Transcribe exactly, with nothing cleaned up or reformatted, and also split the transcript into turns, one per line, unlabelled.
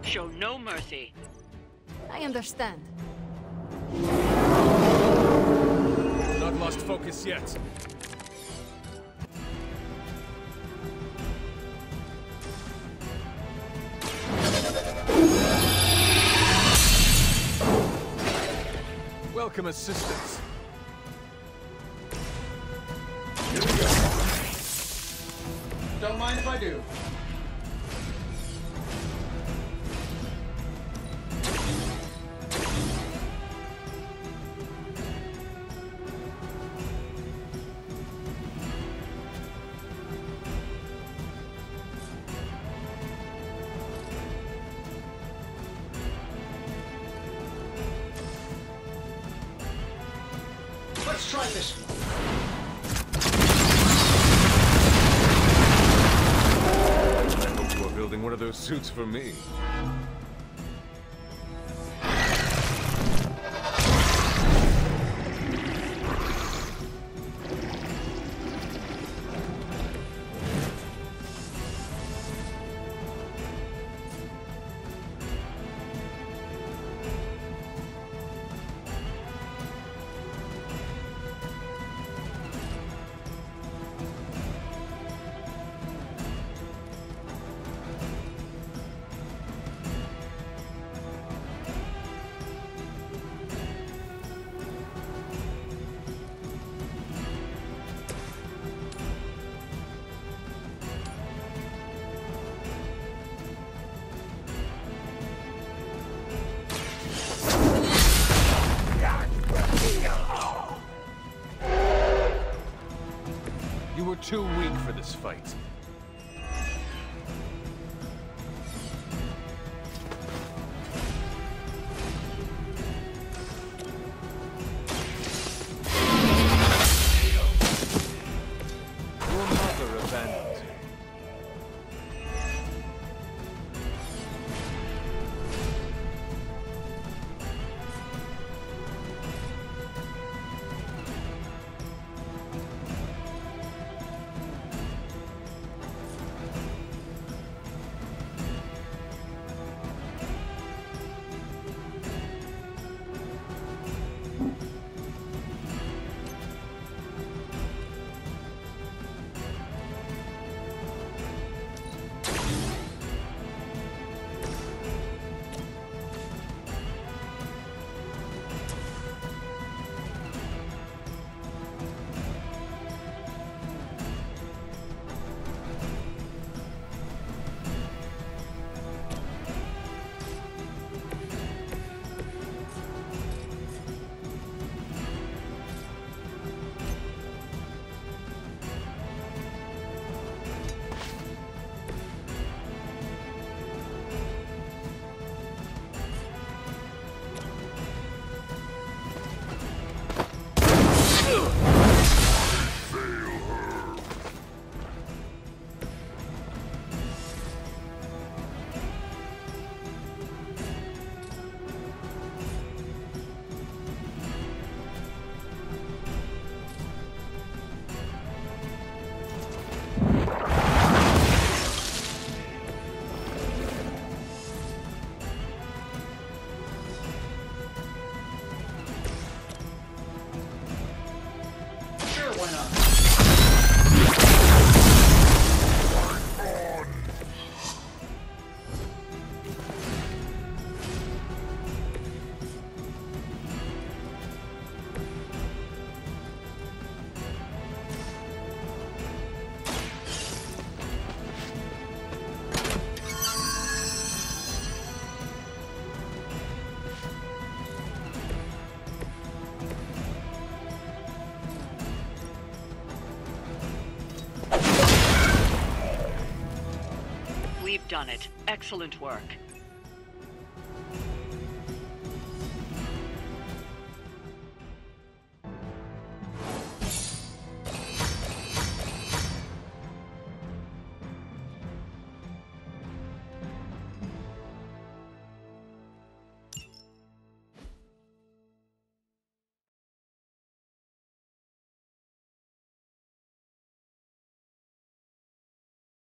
Show no mercy.
I understand.
Not lost focus yet. Welcome assistance.
Here we go. Don't mind if I do. Let's try this.
I hope you are building one of those suits for me. You were too weak for this fight. Your mother abandoned you.
Why not?
We've done it. Excellent work.